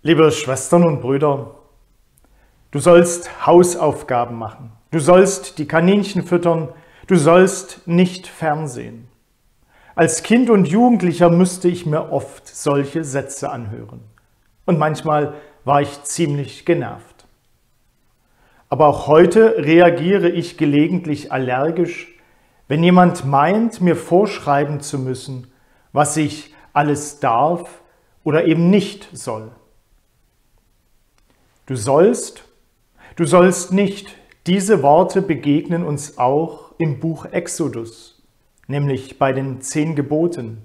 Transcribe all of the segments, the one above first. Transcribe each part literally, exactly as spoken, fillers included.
Liebe Schwestern und Brüder, du sollst Hausaufgaben machen, du sollst die Kaninchen füttern, du sollst nicht fernsehen. Als Kind und Jugendlicher müsste ich mir oft solche Sätze anhören. Und manchmal war ich ziemlich genervt. Aber auch heute reagiere ich gelegentlich allergisch, wenn jemand meint, mir vorschreiben zu müssen, was ich alles darf oder eben nicht soll. Du sollst, du sollst nicht, diese Worte begegnen uns auch im Buch Exodus, nämlich bei den zehn Geboten.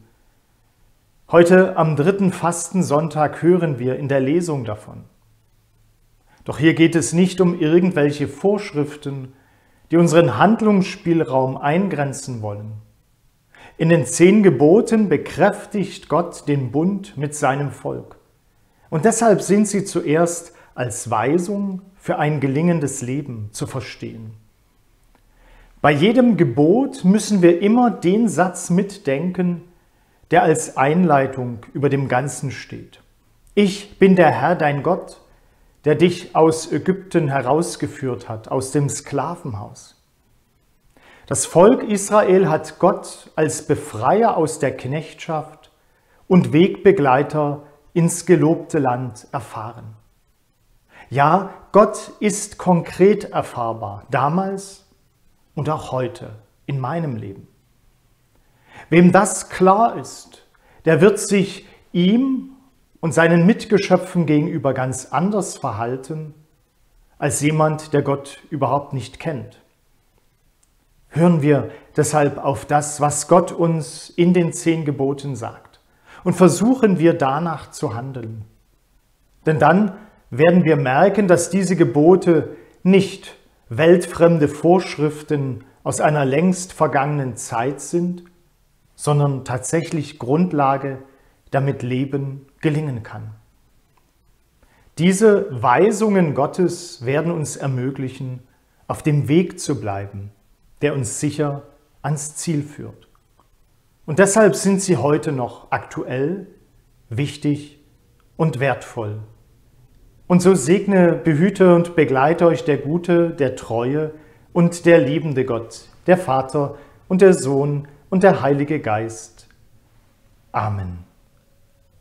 Heute am dritten Fastensonntag hören wir in der Lesung davon. Doch hier geht es nicht um irgendwelche Vorschriften, die unseren Handlungsspielraum eingrenzen wollen. In den zehn Geboten bekräftigt Gott den Bund mit seinem Volk. Und deshalb sind sie zuerst als Weisung für ein gelingendes Leben zu verstehen. Bei jedem Gebot müssen wir immer den Satz mitdenken, der als Einleitung über dem Ganzen steht. Ich bin der Herr, dein Gott, der dich aus Ägypten herausgeführt hat, aus dem Sklavenhaus. Das Volk Israel hat Gott als Befreier aus der Knechtschaft und Wegbegleiter ins gelobte Land erfahren. Ja, Gott ist konkret erfahrbar, damals und auch heute in meinem Leben. Wem das klar ist, der wird sich ihm und seinen Mitgeschöpfen gegenüber ganz anders verhalten, als jemand, der Gott überhaupt nicht kennt. Hören wir deshalb auf das, was Gott uns in den zehn Geboten sagt, und versuchen wir danach zu handeln. Denn dann werden wir merken, dass diese Gebote nicht weltfremde Vorschriften aus einer längst vergangenen Zeit sind, sondern tatsächlich Grundlage, damit Leben gelingen kann. Diese Weisungen Gottes werden uns ermöglichen, auf dem Weg zu bleiben, der uns sicher ans Ziel führt. Und deshalb sind sie heute noch aktuell, wichtig und wertvoll. Und so segne, behüte und begleite euch der gute, der treue und der liebende Gott, der Vater und der Sohn und der Heilige Geist. Amen.